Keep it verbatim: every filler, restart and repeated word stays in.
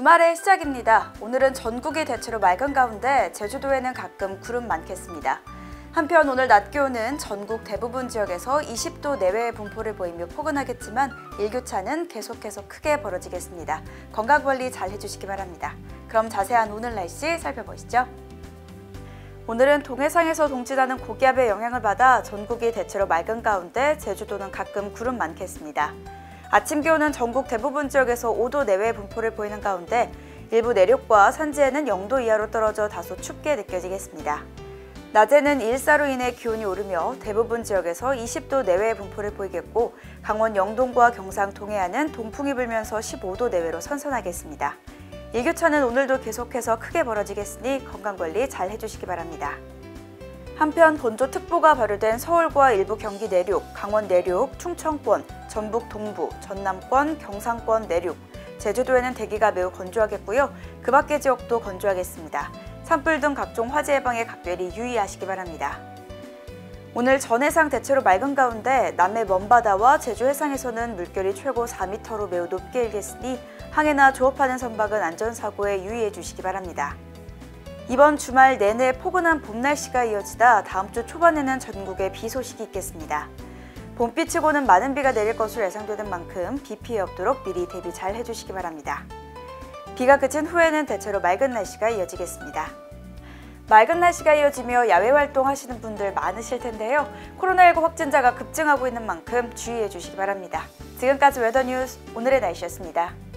주말의 시작입니다. 오늘은 전국이 대체로 맑은 가운데 제주도에는 가끔 구름 많겠습니다. 한편 오늘 낮 기온은 전국 대부분 지역에서 이십 도 내외의 분포를 보이며 포근하겠지만 일교차는 계속해서 크게 벌어지겠습니다. 건강관리 잘 해주시기 바랍니다. 그럼 자세한 오늘 날씨 살펴보시죠. 오늘은 동해상에서 동치다는 고기압의 영향을 받아 전국이 대체로 맑은 가운데 제주도는 가끔 구름 많겠습니다. 아침 기온은 전국 대부분 지역에서 오 도 내외의 분포를 보이는 가운데 일부 내륙과 산지에는 영 도 이하로 떨어져 다소 춥게 느껴지겠습니다. 낮에는 일사로 인해 기온이 오르며 대부분 지역에서 이십 도 내외의 분포를 보이겠고 강원 영동과 경상 동해안은 동풍이 불면서 십오 도 내외로 선선하겠습니다. 일교차는 오늘도 계속해서 크게 벌어지겠으니 건강관리 잘 해주시기 바랍니다. 한편 건조특보가 발효된 서울과 일부 경기 내륙, 강원 내륙, 충청권, 전북 동부, 전남권, 경상권 내륙, 제주도에는 대기가 매우 건조하겠고요. 그 밖의 지역도 건조하겠습니다. 산불 등 각종 화재 예방에 각별히 유의하시기 바랍니다. 오늘 전해상 대체로 맑은 가운데 남해 먼바다와 제주 해상에서는 물결이 최고 사 미터로 매우 높게 일겠으니 항해나 조업하는 선박은 안전사고에 유의해 주시기 바랍니다. 이번 주말 내내 포근한 봄 날씨가 이어지다 다음 주 초반에는 전국에 비 소식이 있겠습니다. 봄비치고는 많은 비가 내릴 것으로 예상되는 만큼 비 피해 없도록 미리 대비 잘 해주시기 바랍니다. 비가 그친 후에는 대체로 맑은 날씨가 이어지겠습니다. 맑은 날씨가 이어지며 야외 활동하시는 분들 많으실 텐데요. 코로나십구 확진자가 급증하고 있는 만큼 주의해 주시기 바랍니다. 지금까지 웨더뉴스 오늘의 날씨였습니다.